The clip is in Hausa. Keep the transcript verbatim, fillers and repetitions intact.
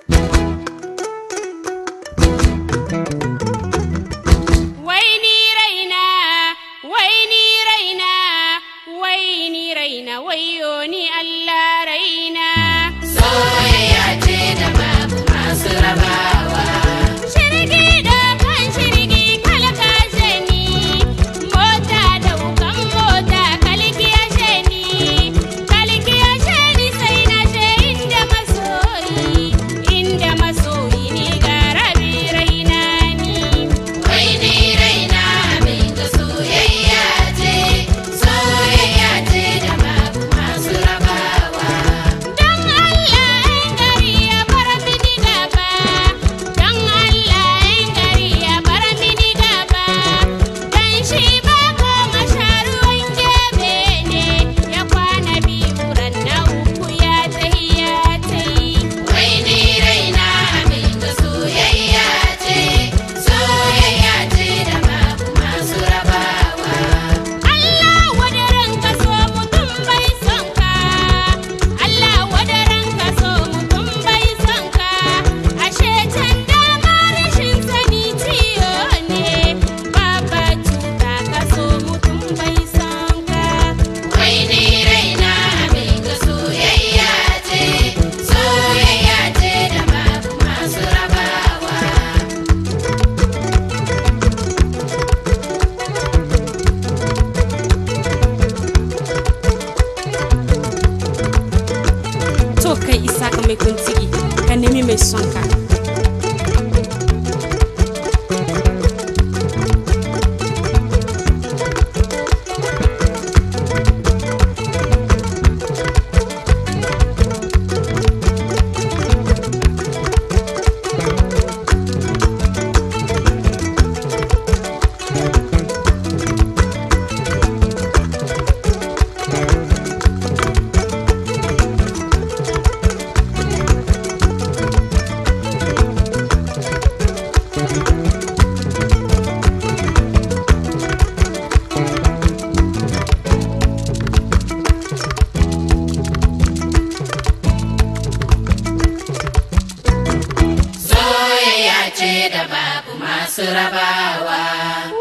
Waini raina, waini raina, waini raina, wayo ni Allah raina. Soyayya ce da babu masu rabawa. Shirgi da kan shirgi kalka sheni, mota da wukan mota kalkiya sheni, kalkiya sheni sai na je inda masoyi, inda masoyi ni ga rabi raina ni. Waini raina mai ga soyayya ce, soyayya ce da babu masu rabawa. Dan Allah in gari ya bar mini gaba, dan Allah in gari ya bar mini gaba, dan shi ba koma sharuwan gebe ne, ya kwana biyu ran na uku ya tahi ya tahi. Waini raina mai ga soyayya ce, soyayya ce da babu masu rabawa. Allah wadaran ka so mutum bai son ka, Allah wadaran ka so mutum bai son ka, ashe can dama rashin sani ciyo ne, baba cuta ka so mutum bai son ka. Waini raina mai ga soyayya ce, soyayya ce da babu masu rabawa. To kai isa ka mai kuntigi ka nemi mai son ka. Soyayya ce da babu masu rabawa.